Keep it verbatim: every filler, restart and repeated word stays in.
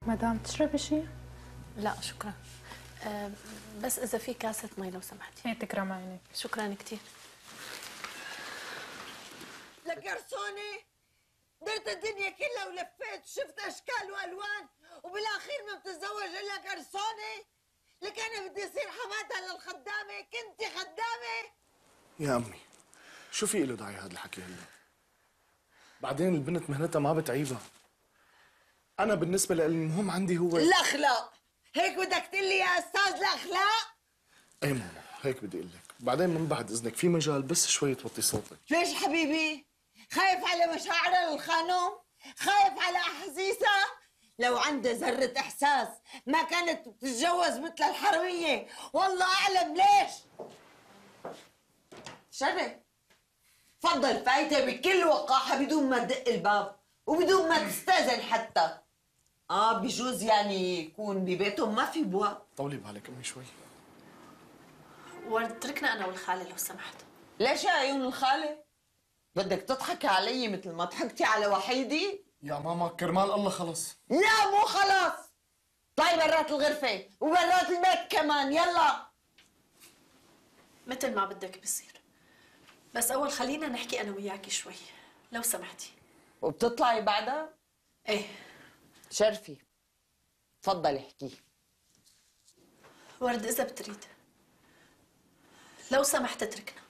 مدام تشربي شيء؟ لا شكرا. أه بس اذا في كاسه مي لو سمحتي. هي تكرم عينك. شكرا كثير. لكرسوني درت الدنيا كلها ولفيت شفت اشكال والوان وبالاخير ما بتتزوج الا كرسوني. لك انا بدي اصير حماتها للخدامه، كنتي خدامه. يا امي شو في له داعي هذا الحكي هلا؟ بعدين البنت مهنتها ما بتعيبها. انا بالنسبه لي المهم عندي هو الاخلاق. هيك بدك تقول لي يا استاذ الاخلاق؟ ايه ماما هيك بدي اقول لك. بعدين من بعد اذنك في مجال بس شوي توطي صوتك. ليش حبيبي؟ خايف على مشاعرها للخانم؟ خايف على احاسيسها؟ لو عندها ذرة احساس ما كانت بتتجوز مثل الحرمية، والله اعلم ليش. شرف تفضل فايتة بكل وقاحة بدون ما تدق الباب وبدون ما تستأذن حتى. اه بجوز يعني يكون ببيتهم ما في بواب. طولي بالك امي شوي. ورد تركنا انا والخاله لو سمحت. ليش يا عيون الخالة؟ بدك تضحكي علي مثل ما ضحكتي على وحيدي؟ يا ماما كرمال الله خلص. لا مو خلاص. طلعي برات الغرفة وبرات البيت كمان يلا. مثل ما بدك بصير، بس اول خلينا نحكي انا وياكي شوي لو سمحتي. وبتطلعي بعدها؟ ايه. شرفي تفضلي احكي. ورد اذا بتريد لو سمحت اتركنا.